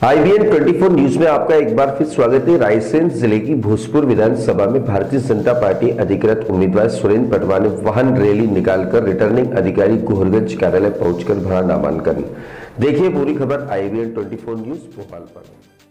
IBN 24 news में आपका एक बार फिर स्वागत है। रायसेन जिले की भोजपुर विधानसभा में भारतीय जनता पार्टी अधिकृत उम्मीदवार सुरेंद्र पटवा ने वाहन रैली निकालकर रिटर्निंग अधिकारी गोहरगंज कार्यालय पहुंचकर भरा नामांकन। देखिए पूरी खबर IBN 24 न्यूज भोपाल पर।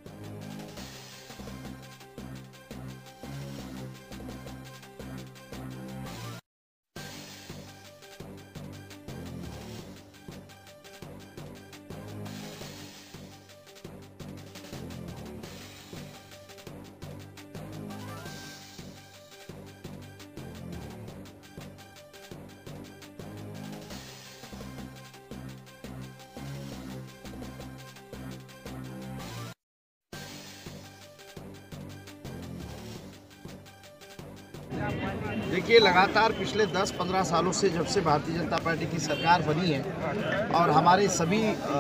देखिए, लगातार पिछले 10-15 सालों से जब से भारतीय जनता पार्टी की सरकार बनी है और हमारे सभी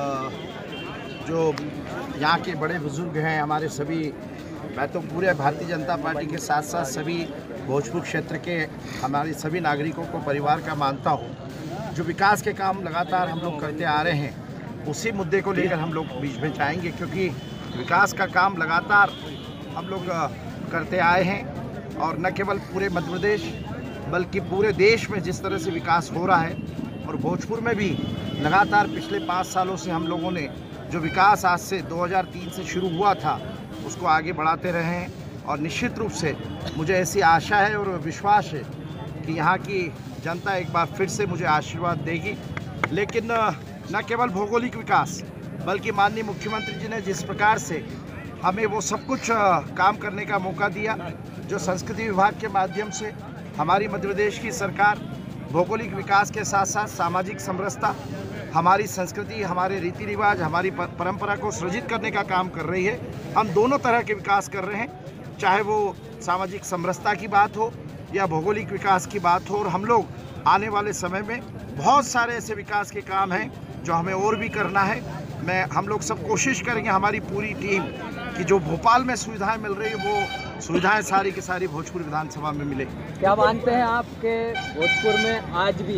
जो यहाँ के बड़े बुजुर्ग हैं, हमारे सभी, मैं तो पूरे भारतीय जनता पार्टी के साथ साथ सभी भोजपुर क्षेत्र के हमारे सभी नागरिकों को परिवार का मानता हूँ। जो विकास के काम लगातार हम लोग करते आ रहे हैं, उसी मुद्दे को लेकर हम लोग बीच में जाएंगे, क्योंकि विकास का काम लगातार हम लोग करते आए हैं और न केवल पूरे मध्य प्रदेश बल्कि पूरे देश में जिस तरह से विकास हो रहा है और भोजपुर में भी लगातार पिछले 5 सालों से हम लोगों ने जो विकास आज से 2003 से शुरू हुआ था उसको आगे बढ़ाते रहे हैं। और निश्चित रूप से मुझे ऐसी आशा है और विश्वास है कि यहाँ की जनता एक बार फिर से मुझे आशीर्वाद देगी। लेकिन न केवल भौगोलिक विकास बल्कि माननीय मुख्यमंत्री जी ने जिस प्रकार से हमें वो सब कुछ काम करने का मौका दिया, जो संस्कृति विभाग के माध्यम से हमारी मध्य प्रदेश की सरकार भौगोलिक विकास के साथ साथ सामाजिक समरसता, हमारी संस्कृति, हमारे रीति रिवाज, हमारी परंपरा को सृजित करने का काम कर रही है। हम दोनों तरह के विकास कर रहे हैं, चाहे वो सामाजिक समरसता की बात हो या भौगोलिक विकास की बात हो। और हम लोग आने वाले समय में बहुत सारे ऐसे विकास के काम हैं जो हमें और भी करना है। हम लोग सब कोशिश करेंगे, हमारी पूरी टीम, कि जो भोपाल में सुविधाएं मिल रही है वो सुविधाएं सारी की सारी भोजपुर विधानसभा में मिले। क्या मानते हैं आपके भोजपुर में आज भी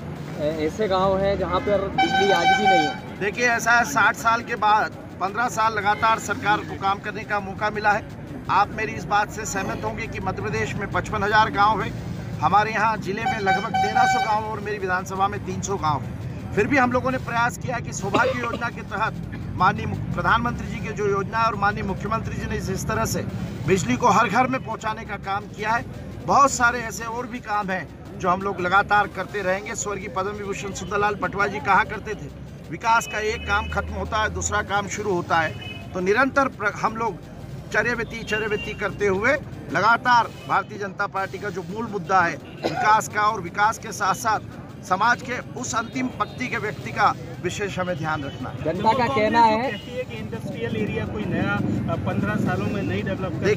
ऐसे गांव हैं जहां पर बिजली आज भी नहीं है? देखिए, ऐसा है, 60 साल के बाद 15 साल लगातार सरकार को काम करने का मौका मिला है। आप मेरी इस बात से सहमत होंगे कि मध्य प्रदेश में 55,000 गाँव है, हमारे यहाँ जिले में लगभग 1300 गाँव और मेरी विधानसभा में 300 गाँव है। फिर भी हम लोगों ने प्रयास किया कि सौभाग्य योजना के तहत माननीय प्रधानमंत्री जी की जो योजना और माननीय मुख्यमंत्री जी ने जिस तरह से बिजली को हर घर में पहुंचाने का काम किया है, बहुत सारे ऐसे और भी काम हैं जो हम लोग लगातार करते रहेंगे। स्वर्गीय पद्म विभूषण सुंदरलाल पटवा जी कहा करते थे, विकास का एक काम खत्म होता है, दूसरा काम शुरू होता है। तो निरंतर हम लोग चर्यवृत्ति करते हुए लगातार भारतीय जनता पार्टी का जो मूल मुद्दा है विकास का, और विकास के साथ साथ समाज के उस अंतिम पंक्ति के व्यक्ति का विशेष हमें ध्यान रखना है। जनता का कहना है कि इंडस्ट्रियल एरिया कोई नया 15 सालों में नहीं डेवलप कर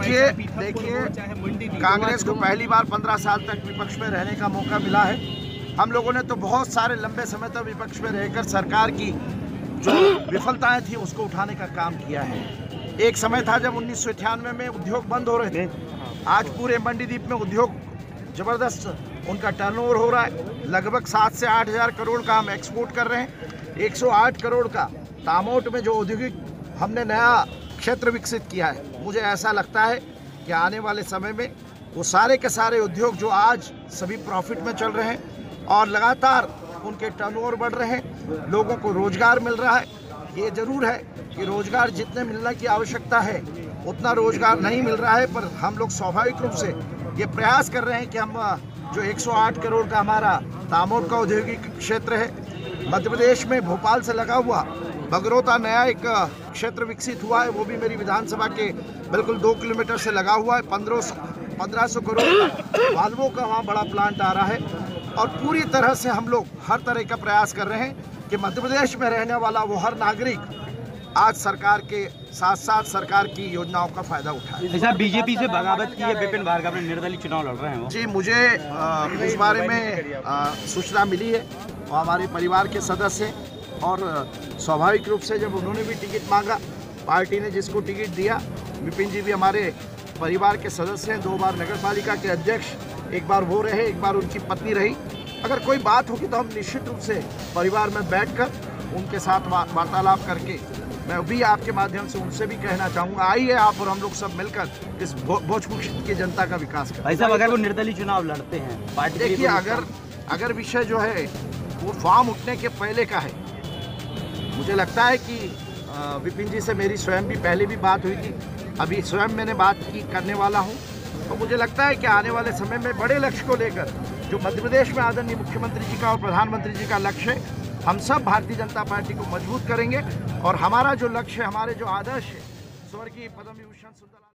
देखिए, कांग्रेस को पहली बार 15 साल तक विपक्ष में रहने का मौका मिला है। हम लोगों ने तो बहुत सारे लंबे समय तक विपक्ष में रहकर सरकार की जो विफलताएं थी उसको उठाने का काम किया है। एक समय था जब 1998 में उद्योग बंद हो रहे थे, आज पूरे मंडीदीप में उद्योग जबरदस्त उनका टर्नओवर हो रहा है। लगभग 7 से 8 हज़ार करोड़ का हम एक्सपोर्ट कर रहे हैं। 108 करोड़ का दामोट में जो औद्योगिक हमने नया क्षेत्र विकसित किया है, मुझे ऐसा लगता है कि आने वाले समय में वो सारे के सारे उद्योग जो आज सभी प्रॉफिट में चल रहे हैं और लगातार उनके टर्नओवर बढ़ रहे हैं, लोगों को रोजगार मिल रहा है। ये जरूर है कि रोजगार जितने मिलने की आवश्यकता है उतना रोजगार नहीं मिल रहा है, पर हम लोग स्वाभाविक रूप से ये प्रयास कर रहे हैं कि हम जो 108 करोड़ का हमारा दामोट का औद्योगिक क्षेत्र है, मध्य प्रदेश में भोपाल से लगा हुआ बगरौता नया एक क्षेत्र विकसित हुआ है, वो भी मेरी विधानसभा के बिल्कुल 2 किलोमीटर से लगा हुआ है। 1500 करोड़ का वाल्वो का वहाँ बड़ा प्लांट आ रहा है। और पूरी तरह से हम लोग हर तरह का प्रयास कर रहे हैं कि मध्य प्रदेश में रहने वाला वो हर नागरिक आज सरकार के साथ साथ सरकार की योजनाओं का फायदा उठाए। ऐसा बीजेपी से बगावत की है, विपिन भार्गव ने निर्दलीय चुनाव लड़ रहे हैं। जी, मुझे उस बारे में सूचना मिली है और हमारे परिवार के सदस्य, और स्वाभाविक रूप से जब उन्होंने भी टिकट मांगा, पार्टी ने जिसको टिकट दिया, विपिन जी भी हमारे परिवार के सदस्य हैं, 2 बार नगर पालिका के अध्यक्ष, एक बार वो रहे, एक बार उनकी पत्नी रही। अगर कोई बात होगी तो हम निश्चित रूप से परिवार में बैठकर उनके साथ वार्तालाप करके मैं भी आपके माध्यम से उनसे भी कहना चाहूँगा, आइए आप और हम लोग सब मिलकर इस भोजपुर क्षेत्र की जनता का विकास करें। भाई साहब, अगर वो निर्दलीय चुनाव लड़ते हैं पार्टी के लिए, देखिए, अगर विषय जो है वो फॉर्म उठने के पहले का है, मुझे लगता है कि विपिन जी से मेरी स्वयं भी पहले भी बात हुई थी, अभी स्वयं मैंने बात करने वाला हूँ। तो मुझे लगता है कि आने वाले समय में बड़े लक्ष्य को लेकर जो मध्य प्रदेश में आदरणीय मुख्यमंत्री जी का और प्रधानमंत्री जी का लक्ष्य है, हम सब भारतीय जनता पार्टी को मजबूत करेंगे और हमारा जो लक्ष्य है, हमारे जो आदर्श है, स्वर्गीय पद्म विभूषण सुंदर